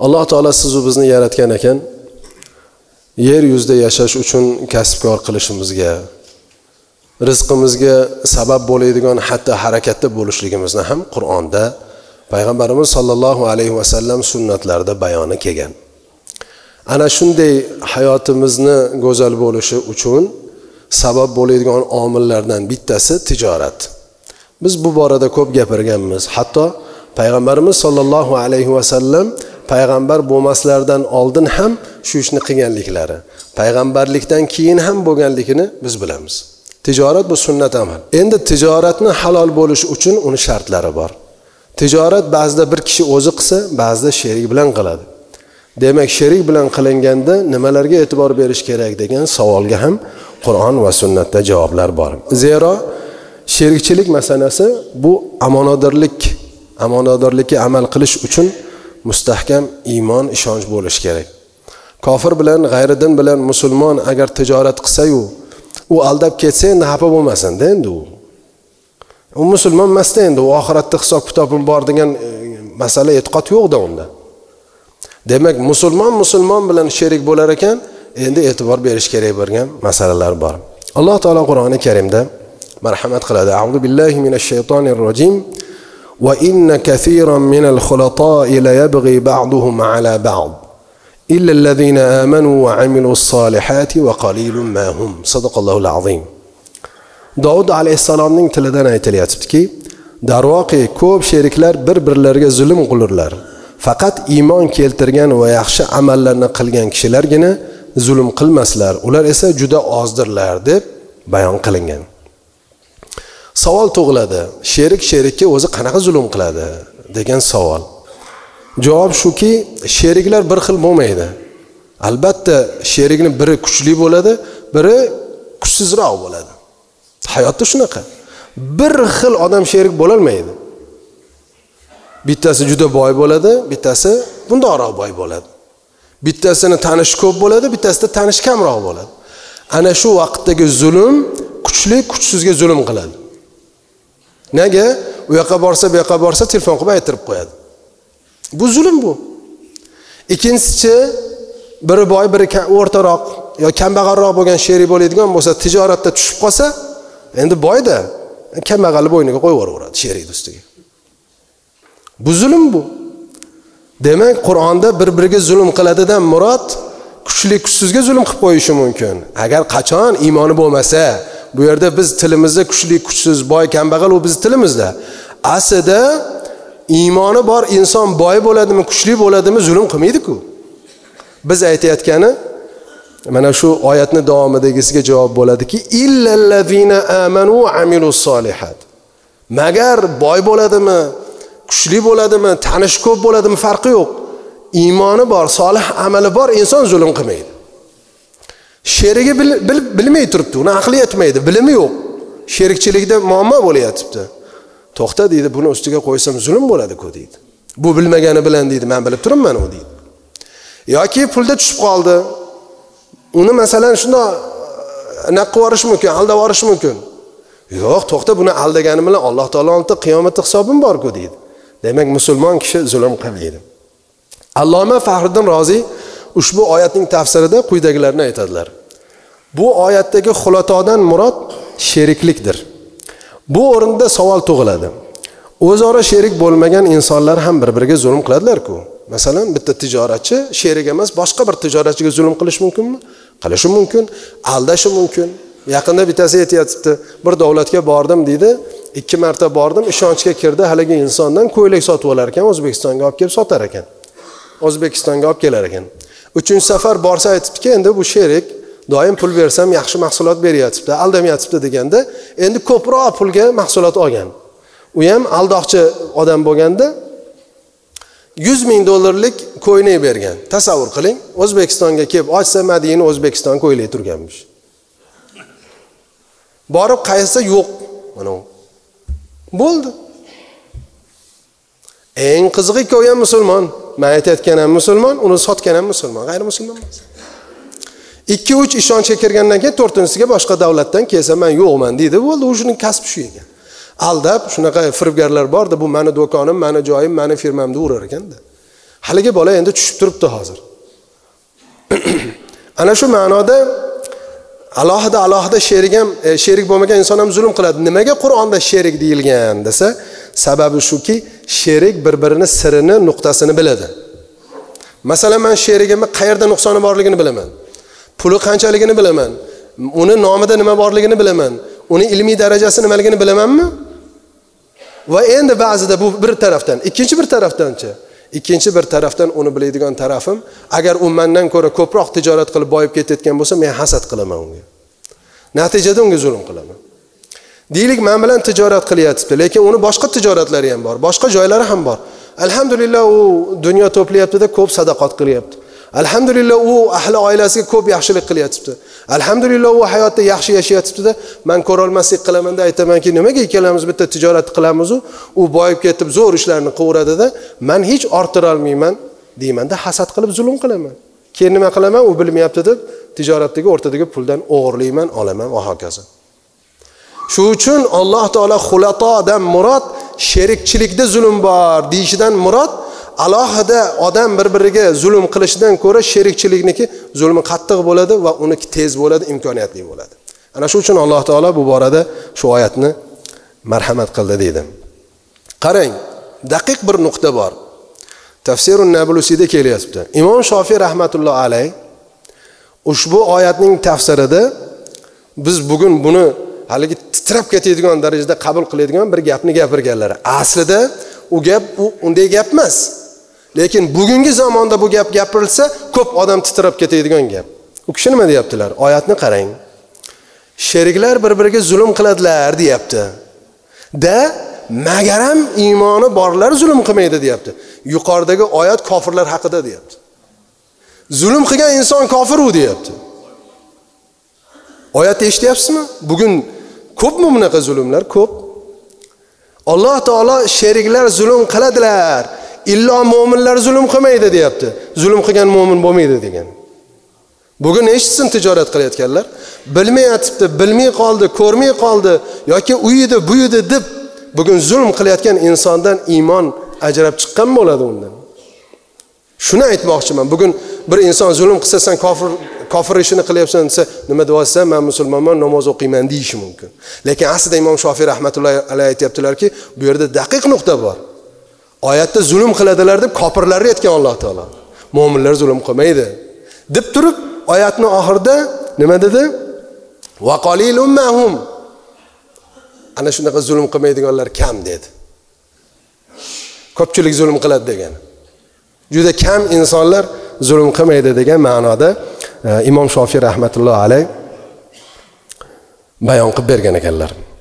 Alloh taolo siz va bizni yaratgan ekan, yer yuzida yashash uchun kasb-kor qilishimizga, rizqimizga sabab bo'ladigan hatto harakatda bo'lishligimizni ham Qur'onda Payg'ambarimiz sollallohu alayhi va sallam sunnatlarida bayoni kelgan. Ana shunday hayotimizni go'zal bo'lishi uchun sabab bo'ladigan omillardan bittasi tijorat. Biz bu borada ko'p gapirganmiz. Hatto Payg'ambarimiz sollallohu alayhi va sallam payg'ambar bo'lmaslardan oldin ham shu ishni qilganliklari, payg'ambarlikdan keyin ham bo'lganligini biz bilamiz. Tijorat bu sunnat amal. Endi tijoratni halol bo'lishi uchun uni shartlari bor. Tijorat ba'zida bir kishi o'zi qilsa, ba'zida sherik bilan qiladi. Demak, sherik bilan qilinganda nimalarga e'tibor berish kerak degan savolga ham Qur'on va sunnatda javoblar bor. Zero sherikchilik masalasi bu amonadorlikka amal qilish uchun mustahkam iymon, ishonch bo'lishi kerak. Kofir bilan, g'ayridin bilan musulmon agar tijorat qilsa-yu, u aldab ketsa endi xafa bo'lmasin-da endi u. U musulmon emas-da endi, u oxiratda hisob-kitobim bor degan masala e'tiqod yo'q-da unda. Demak, musulmon bilan sherik bo'lar ekan, endi e'tibor berish kerak bo'lgan masalalar bor. Alloh taolo Qur'oni Karimda marhamat qiladi. A'udhu billahi minash shaytonir rojim. Wa inna kathiran minal khulata'i la yabghi ba'duhum 'ala ba'd illa alladhina amanu wa 'amilus solihati wa qalilun ma hum. Sadaqallohul azim. Davud alayhisalomning tilidan aytilyaptiki, darvoqe ko'p sheriklar bir-birlariga zulm qilurlar. Faqat iymon keltirgan va yaxshi amallarni qilgan kishilargina zulm qilmaslar. Ular esa juda ozdirlar deb bayon qilingan. Savol tug'iladi. Sherikka o'zi qanaqa zulm qiladi degan savol. Javob shuki, sheriklar bir xil bo'lmaydi. Albatta, sherikni biri kuchli bo'ladi, biri kuchsizroq bo'ladi. Hayotda shunaqa. Bir xil odam sherik bo'la olmaydi. Bittasi juda boy bo'ladi, bittasi bundoqroq boy bo'ladi. Bittasini tanish ko'p bo'ladi, bittasida tanish kamroq bo'ladi. Ana shu vaqtdagi zulm kuchli kuchsizga zulm qiladi. Nega? U yoqqa borsa telefon qilib aytirib qo'yadi. Bu zulm bu. Ikkinchisi, biri boy, biri o'rtaroq yo kambag'alroq bo'lgan sherik bo'ladigan bo'lsa, tijoratda tushib qolsa, endi boyda kambag'alni bo'yniga qo'yib yuboradi sherik ustiga. Bu zulm bu. Demak, Qur'onda bir-biriga zulm qiladidan murod kuchli kuchsizga zulm qilib qo'yishi mumkin. Agar qachon iymoni bo'lmasa, bu yerda biz tilimizda kuchli kuchsiz, boy kambag'al u biz tilimizda. Aslida iymoni bor inson boy bo'ladimi, kuchli bo'ladimi zulm qilmaydi-ku. Biz aytayotgani mana shu oyatni davomidagisiga javob bo'ladiki, illallazina amanu va amilus solihat. Magar boy bo'ladimi, kuchli bo'ladimi, tanish ko'p bo'ladimi farqi yo'q. Iymoni bor, solih amali bor inson zulm qilmaydi. Sherigi bilmay turibdi, uni aqli yetmaydi, bilimi yo'q. Sherikchilikda muammo bo'layapti. To'xta deydi, buni ustiga qo'ysam zulm bo'ladi-ku deydi. Bu bilmagani bilan deydi, men bilib turibman u deydi. Yoki pulda tushib qoldi. Uni masalan shunday naqqa yuborish mumkin, aldab yuborish mumkin. Yo'q, to'xta, buni aldagani bilan Alloh taoloning qiyomatda hisobim bor-ku deydi. Demak, musulmon kishi zulm qilmaydi. Alloma Faxriddin Rozi ushbu oyatning tafsirida quyidagilarni aytadilar. Bu oyatdagi xulatodan murod sheriklikdir. Bu o'rinda savol tug'iladi. O'zaro sherik bo'lmagan insonlar ham bir-biriga zulm qiladilar-ku. Masalan, bitta tijoratchi sherik emas, boshqa bir tijoratchiga zulm qilish mumkinmi? Qilishi mumkin, aldashi mumkin. Yaqinda bittasi aytayapti, bir davlatga bordim deydi, 2 marta bordim, ishonchga kirdi, haligi insondan ko'ylak sotib olar ekan, O'zbekistonga olib kelib sotar ekan. O'zbekistonga olib kelar ekan. 3-safar borsa aytibdi-ki, endi bu sherik doim pul bersam yaxshi mahsulot beryapti, aldamayapti deganda, endi ko'proq pulga mahsulot olgan. U ham aldoqchi odam bo'lganda $100,000 ko'ylak bergan. Tasavvur qiling, O'zbekistonga kelib ochsa Madina O'zbekiston ko'ylagi turganmish. Borib qaysa yo'q, mana u. Bo'ldi. Eng qizig'i ko'yan musulmon, men aytayotgan ham musulmon, uni sotgan ham musulmon, g'ayri musulmon emas. 2-3 ishonchga kirgandan keyin 4-siga boshqa davlatdan kelsa men yo'qman deydi, bo'ldi, o'shining kasbi shu ekan. Aldab shunaqa firibgarlar borda, bu meni do'konim, meni joyim, meni firmamda urar ekanda. Haligi bola endi tushib turibdi hozir. Ana shu ma'noda alohida sherik bo'lmagan inson ham zulm qiladi. Nimaga Qur'onda sherik deyilgan desa, sababi shuki, sherik bir-birini sirini, nuqtasini biladi. Masalan, men sherigimni qayerda nuqsoni borligini bilaman. Puli qanchaligini bilaman. Uni nomida nima borligini bilaman. Uni ilmiy darajasi nimaligini bilamanmi? Va endi ba'zida bu bir tarafdan, ikkinchi bir tarafdanchi. Ikkinchi bir tarafdan uni biladigan tarafim, agar u mendan ko'ra ko'proq tijorat qilib boyib ketayotgan bo'lsa, men hasad qilaman unga. Natijada unga zulm qilaman. Deylik, men bilan tijorat qilyapti, lekin uni boshqa tijoratlari ham bor, boshqa joylari ham bor. Alhamdulillah u dunyo to'playapti-da, ko'p sadaqat qilyapti. Alhamdulillah u ahli oilasiga ko'p yaxshilik qilyapti. Alhamdulillah u hayotda yaxshi yashayapti-da, men ko'ra olmaslik qilaman-da aytamanki, nimaga ikkalamiz bitta tijorat qilamiz, u boyib ketib zo'r ishlarni qilaveradi-da, men hech orttira olmayman deyman-da, hasad qilib zulm qilaman. Keyin nima qilaman? U bilmayapti deb tijoratdagi o'rtadagi puldan o'g'irlayman, olaman va hokazo. Shu uchun Alloh taolo xulatodan murod sherikchilikda zulm bor deyishidan murod alohida odam bir-biriga zulm qilishidan ko'ra sherikchilikniki zulmi qattiq bo'ladi va uniki tez bo'ladi, imkoniyatli bo'ladi. Ana shu uchun Alloh taolo bu borada shu oyatni marhamat qildi deydi. Qarang, daqiq bir nuqta bor. Tafsirun Nablusiyda kelyapti. Imom Shofiy rahmatulloh alayh ushbu oyatning tafsirida biz bugun buni haligi titrab ketadigan darajada qabul qiladigan bir gapni gapirganlar. Aslida u gap unday gap emas. Lekin bugungi zamonda bu gap gapirilsa, ko'p odam titrab ketadigan gap. U kishi nima deyaptilar? Oyatni qarang. Sheriklar bir-biriga zulm qiladilar, deyapti. Magaram iymoni borlar zulm qilmaydi, deyapti. Yuqoridagi oyat kofirlar haqida deyapti. Zulm qilgan inson kofir u, deyapti. Oyatni eshityapsizmi? Bugun ko'pmi bunaqa zulmlar? Ko'p. Alloh taolo sheriklar zulm qiladilar, illo mu'minlar zulm qilmaydi, deyapti. Zulm qilgan mu'min bo'lmaydi degan. Bugun eshitsin tijorat qilayotganlar, bilmayapti, bilmay qoldi, ko'rmay qoldi yoki uyida, buyida deb bugun zulm qilayotgan insondan iymon ajrab chiqqan bo'ladi undan. Shuni aytmoqchiman. Bugun bir inson zulm qilsa, sen kofir ishini qilyapsan desa, nima deyapsan? Men musulmonman, namoz o'qiyman deyishi mumkin. Lekin aslida Imom Shofiy rahmatullohi alayhi aytibdilarki, bu yerda daqiq nuqta bor. Oyatda zulm qiladilar deb kofirlarga aytgan Alloh taolo. Mu'minlar zulm qilmaydi deb turib, oyatning oxirida nima dedi? Va qalilum mahum. Ana shunaqa zulm qilmaydiganlar kam dedi. Ko'pchilik zulm qiladi degan. Juda kam insonlar zulm qilmaydi degan ma'noda Imom Shofiy rahmatullohi alayh bayon qilib bergan ekanlar.